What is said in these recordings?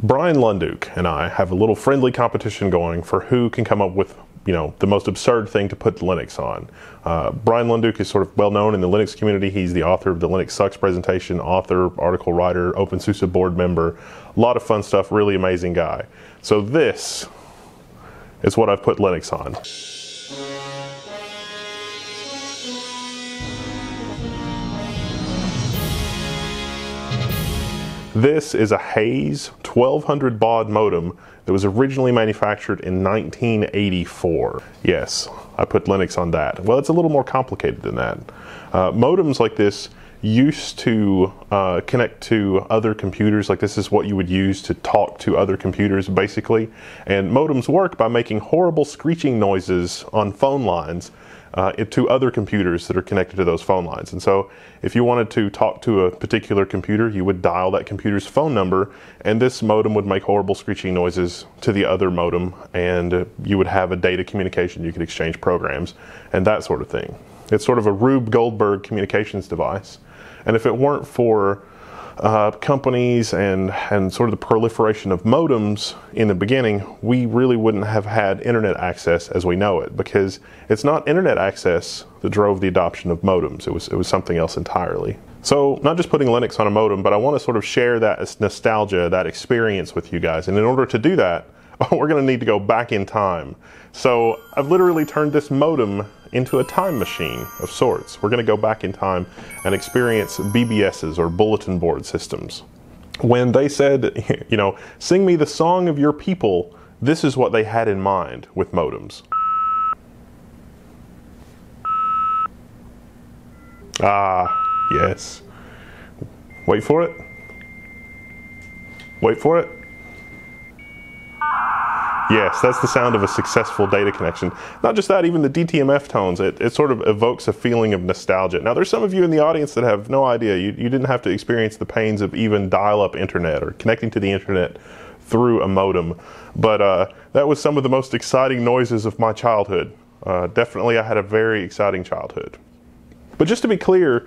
Brian Lunduke and I have a little friendly competition going for who can come up with, the most absurd thing to put Linux on. Brian Lunduke is sort of well known in the Linux community. He's the author of the Linux Sucks presentation, author, article writer, OpenSUSE board member. A lot of fun stuff, really amazing guy. So this is what I've put Linux on. This is a Hayes 1200 baud modem that was originally manufactured in 1984. Yes, I put Linux on that. Well, it's a little more complicated than that. Modems like this used to connect to other computers. Like, this is what you would use to talk to other computers, basically. And modems work by making horrible screeching noises on phone lines to other computers that are connected to those phone lines. And so if you wanted to talk to a particular computer, you would dial that computer's phone number, and this modem would make horrible screeching noises to the other modem, and you would have a data communication. You could exchange programs and that sort of thing. It's sort of a Rube Goldberg communications device. And if it weren't for companies and sort of the proliferation of modems in the beginning, we really wouldn't have had internet access as we know it, because it's not internet access that drove the adoption of modems. It was something else entirely. So not just putting Linux on a modem, but I want to sort of share that nostalgia, that experience with you guys. And in order to do that, we're going to need to go back in time. So I've literally turned this modem into a time machine of sorts. We're going to go back in time and experience BBSs, or bulletin board systems. When they said, sing me the song of your people, this is what they had in mind with modems. Ah, yes. Wait for it. Wait for it. Yes, that's the sound of a successful data connection. Not just that, even the DTMF tones, it sort of evokes a feeling of nostalgia. Now, there's some of you in the audience that have no idea. You didn't have to experience the pains of even dial-up internet or connecting to the internet through a modem. But that was some of the most exciting noises of my childhood. Definitely, I had a very exciting childhood. But just to be clear,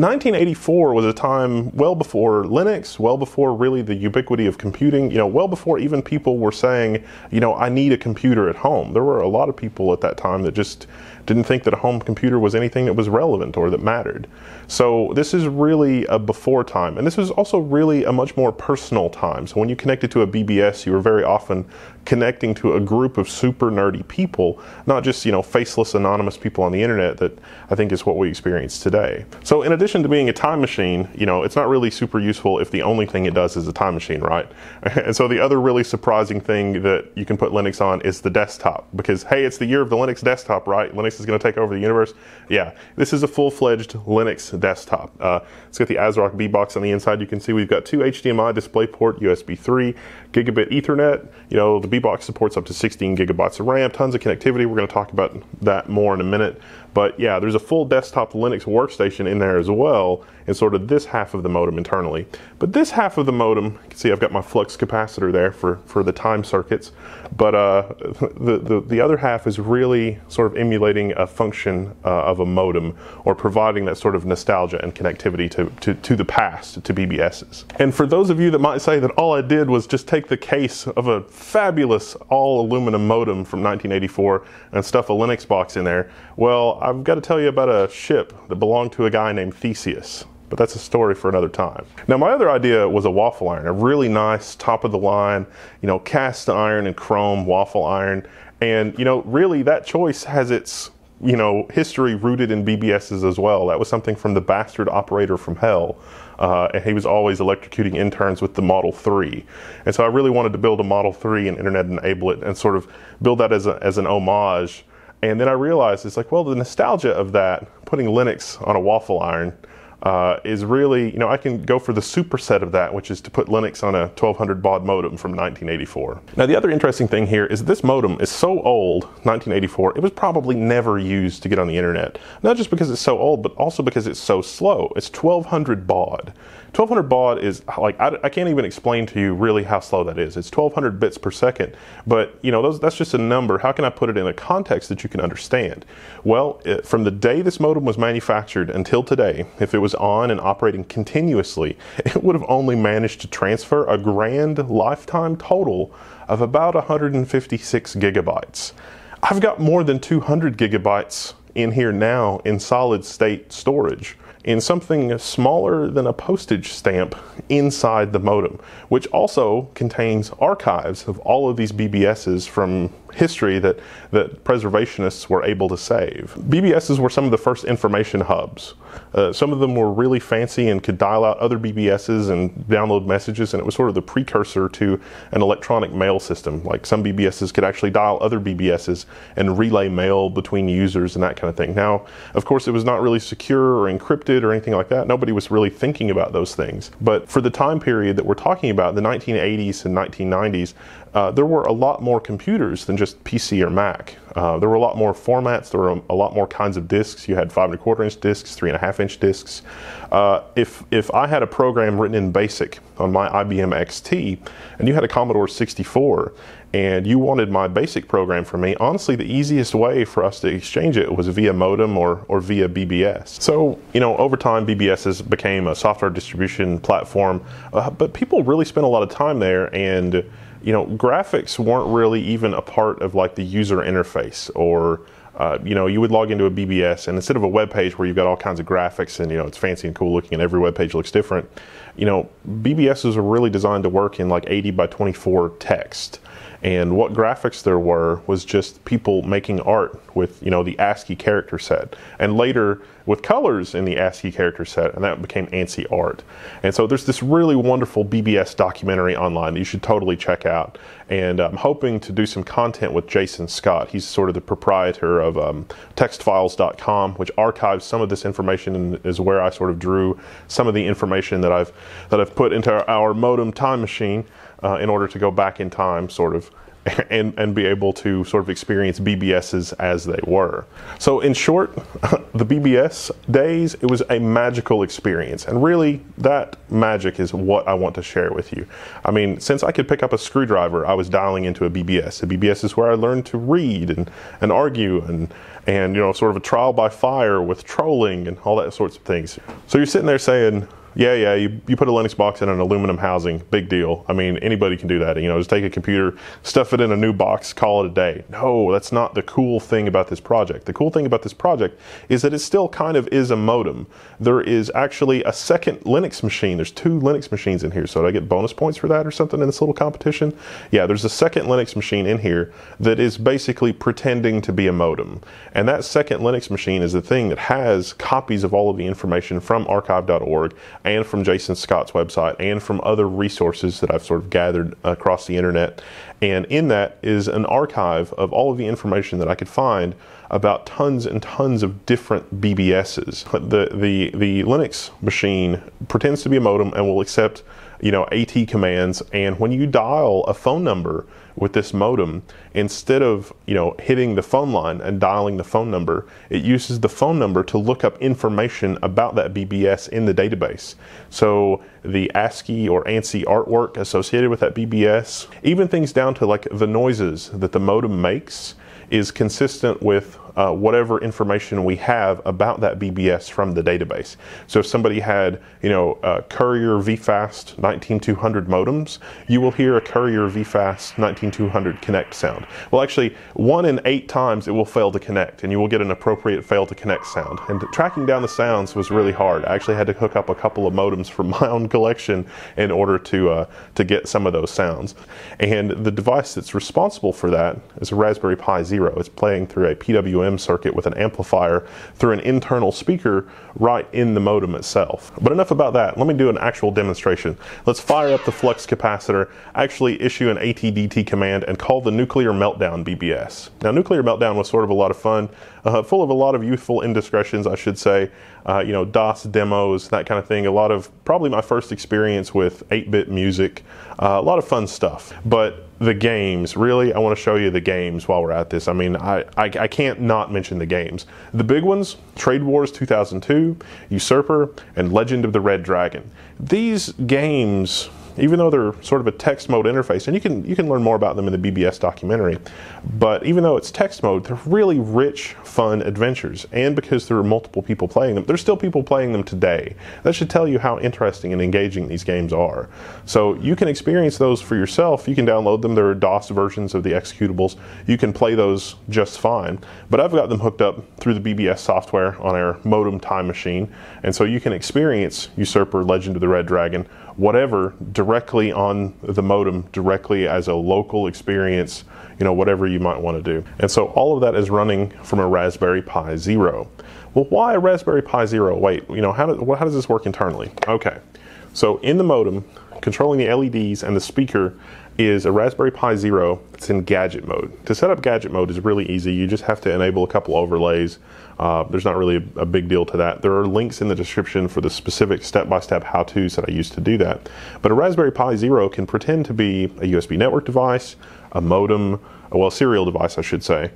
1984 was a time well before Linux, well before really the ubiquity of computing, well before even people were saying, I need a computer at home. There were a lot of people at that time that just didn't think that a home computer was anything that was relevant or that mattered. So this is really a before time. And this was also really a much more personal time. So when you connected to a BBS, you were very often connecting to a group of super nerdy people, not just, faceless anonymous people on the internet that I think is what we experience today. So in addition to being a time machine, it's not really super useful if the only thing it does is a time machine, right? And so the other really surprising thing that you can put Linux on is the desktop, because hey, it's the year of the Linux desktop, right? Linux is going to take over the universe. Yeah, this is a full-fledged Linux desktop. It's got the ASRock B-Box on the inside. You can see we've got two HDMI DisplayPort, USB 3, gigabit Ethernet. The B-Box supports up to 16 gigabytes of RAM, tons of connectivity. We're going to talk about that more in a minute. But yeah, there's a full desktop Linux workstation in there as well, in sort of this half of the modem internally. But this half of the modem, you can see I've got my flux capacitor there for the time circuits. But the other half is really sort of emulating a function of a modem, or providing that sort of nostalgia and connectivity to the past, to BBSs. And for those of you that might say that all I did was just take the case of a fabulous all aluminum modem from 1984 and stuff a Linux box in there, well, I've got to tell you about a ship that belonged to a guy named Theseus. But that's a story for another time. Now, my other idea was a waffle iron, a really nice, top-of-the-line, cast iron and chrome waffle iron. And, really that choice has its, history rooted in BBSs as well. That was something from the bastard operator from hell. And he was always electrocuting interns with the Model 3. And so I really wanted to build a Model 3 and internet enable it and sort of build that as an homage. And then I realized it's like, well, the nostalgia of that, putting Linux on a waffle iron, is really, I can go for the superset of that, which is to put Linux on a 1200 baud modem from 1984. Now, the other interesting thing here is this modem is so old, 1984, it was probably never used to get on the internet. Not just because it's so old, but also because it's so slow. It's 1200 baud. 1200 baud is like, I can't even explain to you really how slow that is. It's 1200 bits per second, but you know, that's just a number. How can I put it in a context that you can understand? Well, from the day this modem was manufactured until today, if it was on and operating continuously, it would have only managed to transfer a grand lifetime total of about 156 gigabytes. I've got more than 200 gigabytes in here now in solid state storage, in something smaller than a postage stamp inside the modem, which also contains archives of all of these BBSs from history that preservationists were able to save. BBSs were some of the first information hubs. Some of them were really fancy and could dial out other BBSs and download messages, and it was sort of the precursor to an electronic mail system. Like some BBSs could actually dial other BBSs and relay mail between users and that kind of thing. Now, of course, it was not really secure or encrypted or anything like that. Nobody was really thinking about those things. But for the time period that we're talking about, the 1980s and 1990s, there were a lot more computers than just PC or Mac. There were a lot more formats. There were a lot more kinds of disks. You had 5 1/4 inch disks, 3 1/2 inch disks. If I had a program written in BASIC on my IBM XT, and you had a Commodore 64, and you wanted my BASIC program from me, honestly, the easiest way for us to exchange it was via modem or via BBS. So, you know, over time, BBSs became a software distribution platform, but people really spent a lot of time there, and you know, graphics weren't really even a part of like the user interface. Or you know, you would log into a BBS, and instead of a web page where you've got all kinds of graphics and, you know, it's fancy and cool looking and every web page looks different, you know, BBSs are really designed to work in like 80 by 24 text. And what graphics there were was just people making art with, you know, the ASCII character set, and later with colors in the ASCII character set, and that became ANSI art. And so there's this really wonderful BBS documentary online that you should totally check out. And I'm hoping to do some content with Jason Scott. He's sort of the proprietor of textfiles.com, which archives some of this information and is where I sort of drew some of the information that I've put into our modem time machine in order to go back in time, sort of, and be able to sort of experience BBSs as they were. So in short, the BBS days, it was a magical experience, and really that magic is what I want to share with you. I mean, since I could pick up a screwdriver, I was dialing into a BBS. A BBS is where I learned to read and argue and you know, sort of a trial by fire with trolling and all that sorts of things. So you're sitting there saying, yeah, you put a Linux box in an aluminum housing, big deal. I mean, anybody can do that. You know, just take a computer, stuff it in a new box, call it a day. No, that's not the cool thing about this project. The cool thing about this project is that it still kind of is a modem. There is actually a second Linux machine. There's 2 Linux machines in here. So did I get bonus points for that or something in this little competition? Yeah, there's a second Linux machine in here that is basically pretending to be a modem. And that second Linux machine is the thing that has copies of all of the information from archive.org and from Jason Scott's website and from other resources that I've sort of gathered across the internet. And in that is an archive of all of the information that I could find about tons and tons of different BBSs. The Linux machine pretends to be a modem and will accept, you know, AT commands, and when you dial a phone number with this modem, instead of, you know, hitting the phone line and dialing the phone number, it uses the phone number to look up information about that BBS in the database. So the ASCII or ANSI artwork associated with that BBS, even things down to like the noises that the modem makes, is consistent with whatever information we have about that BBS from the database. So if somebody had, you know, Courier VFast 19200 modems, you will hear a Courier VFast 19200 connect sound. Well, actually, 1 in 8 times it will fail to connect, and you will get an appropriate fail to connect sound. And tracking down the sounds was really hard. I actually had to hook up a couple of modems from my own collection in order to get some of those sounds. And the device that's responsible for that is a Raspberry Pi Zero. It's playing through a PWM circuit with an amplifier through an internal speaker right in the modem itself. But enough about that. Let me do an actual demonstration. Let's fire up the flux capacitor, actually issue an ATDT command, and call the Nuclear Meltdown BBS. Now, Nuclear Meltdown was sort of a lot of fun. full of a lot of youthful indiscretions, I should say. DOS demos, that kind of thing. A lot of, probably my first experience with 8-bit music. A lot of fun stuff. But the games, really, I want to show you the games while we're at this. I mean, I can't not mention the games. The big ones, Trade Wars 2002, Usurper, and Legend of the Red Dragon. These games, even though they're sort of a text mode interface, and you can learn more about them in the BBS documentary, but even though it's text mode, they're really rich, fun adventures. And because there are multiple people playing them, there's still people playing them today. That should tell you how interesting and engaging these games are. So you can experience those for yourself. You can download them. There are DOS versions of the executables. You can play those just fine. But I've got them hooked up through the BBS software on our modem time machine. And so you can experience Usurper, Legend of the Red Dragon, whatever, directly on the modem, directly as a local experience, whatever you might want to do. And so all of that is running from a Raspberry Pi Zero. Well, why a Raspberry Pi Zero? Wait, how does this work internally? Okay, so in the modem, controlling the LEDs and the speaker is a Raspberry Pi Zero. It's in gadget mode. To set up gadget mode is really easy. You just have to enable a couple overlays. There's not really a big deal to that. There are links in the description for the specific step-by-step how-tos that I used to do that. But a Raspberry Pi Zero can pretend to be a USB network device, a modem, a serial device I should say,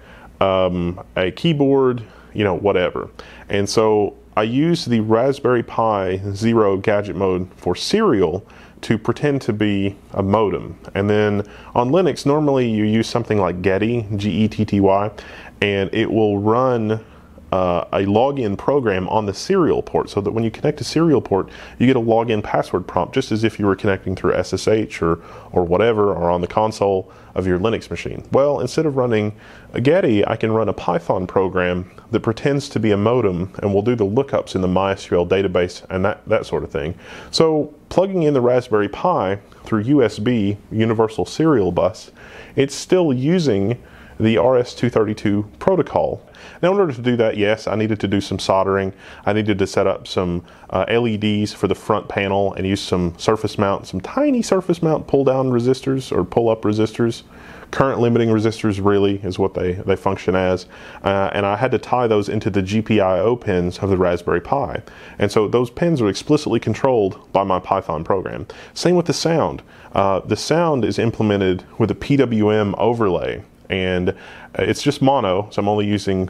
a keyboard, whatever. And so I use the Raspberry Pi Zero gadget mode for serial to pretend to be a modem. And then on Linux, normally you use something like Getty, G-E-T-T-Y, and it will run a login program on the serial port, so that when you connect to serial port, you get a login password prompt, just as if you were connecting through SSH or whatever, or on the console of your Linux machine. Well, instead of running a Getty, I can run a Python program that pretends to be a modem and will do the lookups in the MySQL database and that sort of thing. So plugging in the Raspberry Pi through USB, Universal Serial Bus, it's still using the RS-232 protocol. Now, in order to do that, yes, I needed to do some soldering. I needed to set up some LEDs for the front panel and use some tiny surface mount pull-down resistors or pull-up resistors. Current limiting resistors really is what they function as. And I had to tie those into the GPIO pins of the Raspberry Pi. And so those pins are explicitly controlled by my Python program. Same with the sound. The sound is implemented with a PWM overlay. And it's just mono, so I'm only using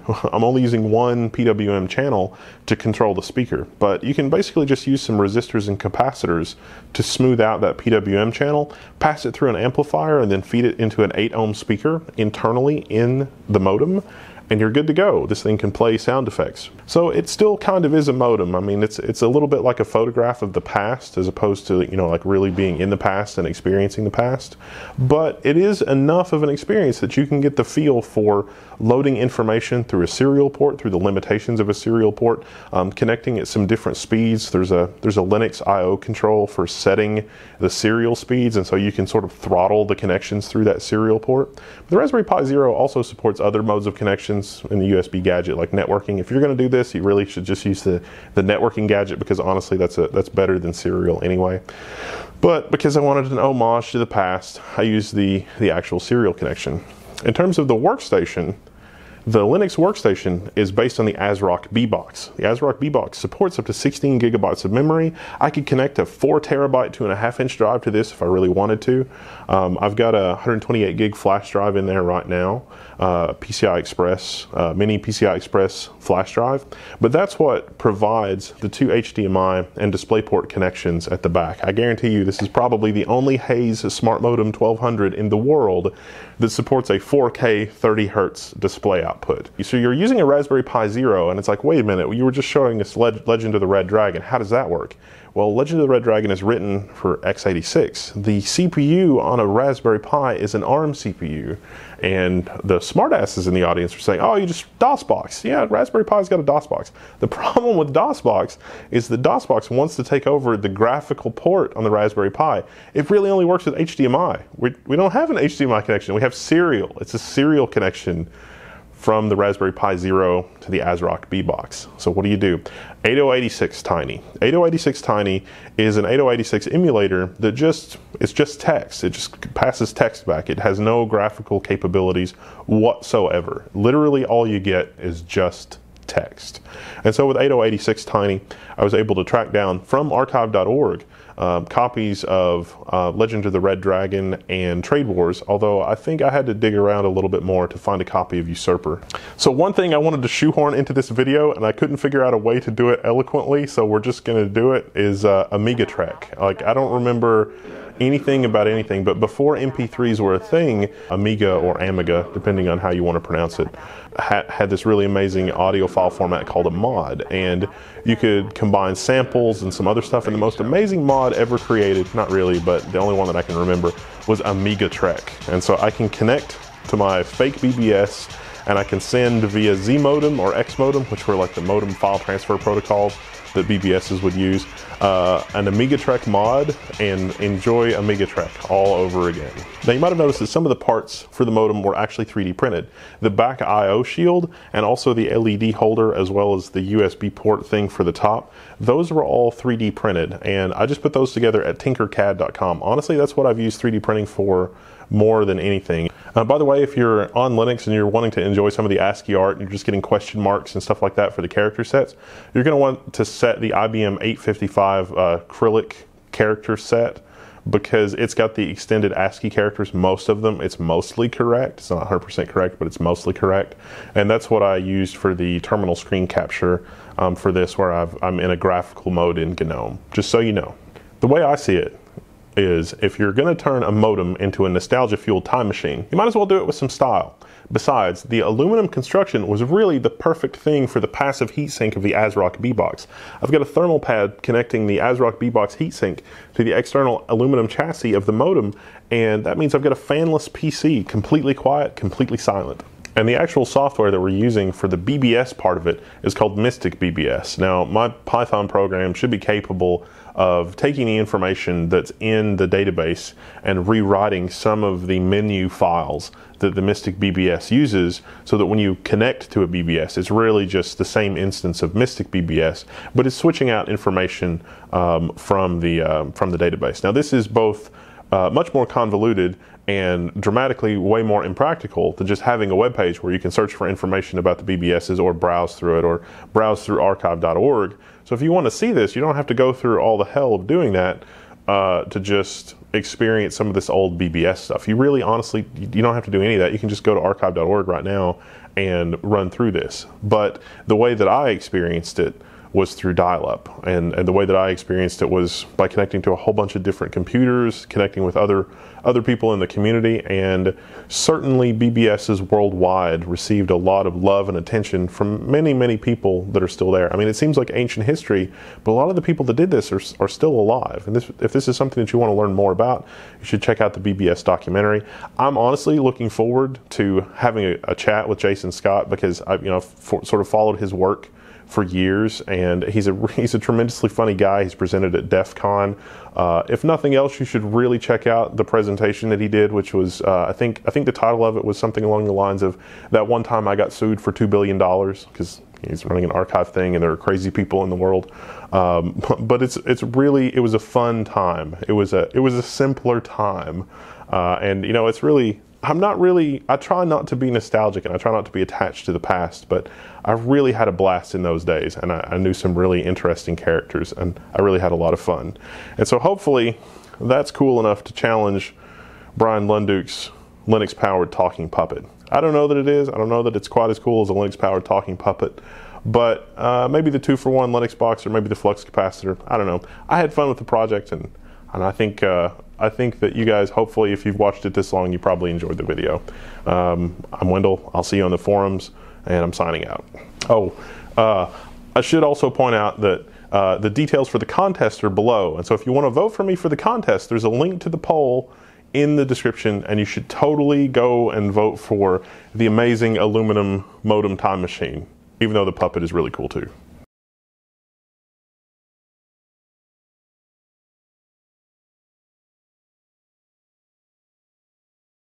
one PWM channel to control the speaker. But you can basically just use some resistors and capacitors to smooth out that PWM channel, pass it through an amplifier, and then feed it into an 8-ohm speaker internally in the modem, and you're good to go. This thing can play sound effects. So it still kind of is a modem. I mean, it's a little bit like a photograph of the past, as opposed to, like really being in the past and experiencing the past. But it is enough of an experience that you can get the feel for loading information through a serial port, through the limitations of a serial port, connecting at some different speeds. There's a Linux I/O control for setting the serial speeds, and so you can sort of throttle the connections through that serial port. But the Raspberry Pi Zero also supports other modes of connections in the USB gadget, like networking. If you're going to do this, you really should just use the networking gadget, because honestly that's better than serial anyway. But because I wanted an homage to the past, I used the actual serial connection. In terms of the workstation, the Linux workstation is based on the ASRock bBox. The ASRock bBox supports up to 16 gigabytes of memory. I could connect a 4 terabyte 2.5-inch drive to this if I really wanted to. I've got a 128 gig flash drive in there right now, PCI Express, mini PCI Express flash drive. But that's what provides the 2 HDMI and DisplayPort connections at the back. I guarantee you this is probably the only Hayes Smart Modem 1200 in the world that supports a 4K 30 Hertz display output. So you're using a Raspberry Pi Zero, and it's like, wait a minute, you were just showing us Legend of the Red Dragon. How does that work? Well, Legend of the Red Dragon is written for x86. The CPU on a Raspberry Pi is an ARM CPU, and the smartasses in the audience are saying, oh, you just DOSBox. Yeah, Raspberry Pi's got a DOSBox. The problem with DOSBox is the DOSBox wants to take over the graphical port on the Raspberry Pi. It really only works with HDMI. We don't have an HDMI connection. We have serial. It's a serial connection from the Raspberry Pi Zero to the ASRock B-Box. So what do? 8086 Tiny. 8086 Tiny is an 8086 emulator that it's just text. It just passes text back. It has no graphical capabilities whatsoever. Literally all you get is just text. And so with 8086 Tiny, I was able to track down from archive.org copies of Legend of the Red Dragon and Trade Wars, although I think I had to dig around a little bit more to find a copy of Usurper. So one thing I wanted to shoehorn into this video, and I couldn't figure out a way to do it eloquently, so we're just going to do it, is Amiga Trek. Like, I don't remember anything about anything, but before MP3s were a thing, Amiga or Amiga, depending on how you want to pronounce it, had this really amazing audio file format called a mod, and you could combine samples and some other stuff, and the most amazing mod ever created, not really, but the only one that I can remember, was Amiga Trek. And so I can connect to my fake BBS, and I can send via Z modem or X modem, which were like the modem file transfer protocols that BBSs would use, an Amiga Trek mod, and enjoy Amiga Trek all over again. Now you might have noticed that some of the parts for the modem were actually 3D printed. The back I/O shield and also the LED holder, as well as the USB port thing for the top, those were all 3D printed, and I just put those together at tinkercad.com. Honestly, that's what I've used 3D printing for more than anything. By the way, if you're on Linux and you're wanting to enjoy some of the ASCII art and you're just getting question marks and stuff like that for the character sets, you're going to want to set the IBM 855 acrylic character set, because it's got the extended ASCII characters, most of them. It's mostly correct. It's not 100% correct, but it's mostly correct. And that's what I used for the terminal screen capture for this, where I'm in a graphical mode in GNOME, just so you know. The way I see it is, if you're going to turn a modem into a nostalgia-fueled time machine, you might as well do it with some style. Besides, the aluminum construction was really the perfect thing for the passive heatsink of the ASRock B-Box. I've got a thermal pad connecting the ASRock B-Box heatsink to the external aluminum chassis of the modem, and that means I've got a fanless PC, completely quiet, completely silent. And the actual software that we're using for the BBS part of it is called Mystic BBS. Now, my Python program should be capable of taking the information that's in the database and rewriting some of the menu files that the Mystic BBS uses, so that when you connect to a BBS, it's really just the same instance of Mystic BBS, but it's switching out information from the database. Now, this is both much more convoluted and dramatically way more impractical than just having a web page where you can search for information about the BBSs or browse through it, or browse through archive.org. So if you want to see this, you don't have to go through all the hell of doing that to just experience some of this old BBS stuff. You really, honestly, you don't have to do any of that. You can just go to archive.org right now and run through this. But the way that I experienced it was through dial-up, and the way that I experienced it was by connecting to a whole bunch of different computers, connecting with other people in the community, and certainly BBSs worldwide received a lot of love and attention from many people that are still there. I mean, it seems like ancient history, but a lot of the people that did this are still alive. And if this is something that you want to learn more about, you should check out the BBS documentary. I'm honestly looking forward to having a chat with Jason Scott, because I've sort of followed his work for years, and he's a tremendously funny guy. He's presented at DEF CON. If nothing else, you should really check out the presentation that he did, which was I think the title of it was something along the lines of "That One Time I Got Sued for $2 billion," because he's running an archive thing and there are crazy people in the world. But it was a fun time. It was a simpler time, and it's really. I try not to be nostalgic, and I try not to be attached to the past, but I really had a blast in those days, and I knew some really interesting characters, and I really had a lot of fun. And so hopefully that's cool enough to challenge Brian Lunduke's Linux-powered talking puppet. I don't know that it is. I don't know that it's quite as cool as a Linux-powered talking puppet, but maybe the 2-for-1 Linux box, or maybe the flux capacitor. I don't know. I had fun with the project, and I think that you guys, hopefully, if you've watched it this long, you probably enjoyed the video. I'm Wendell. I'll see you on the forums, and I'm signing out. I should also point out that the details for the contest are below, and so if you want to vote for me for the contest, there's a link to the poll in the description, and you should totally go and vote for the amazing aluminum modem time machine, even though the puppet is really cool too.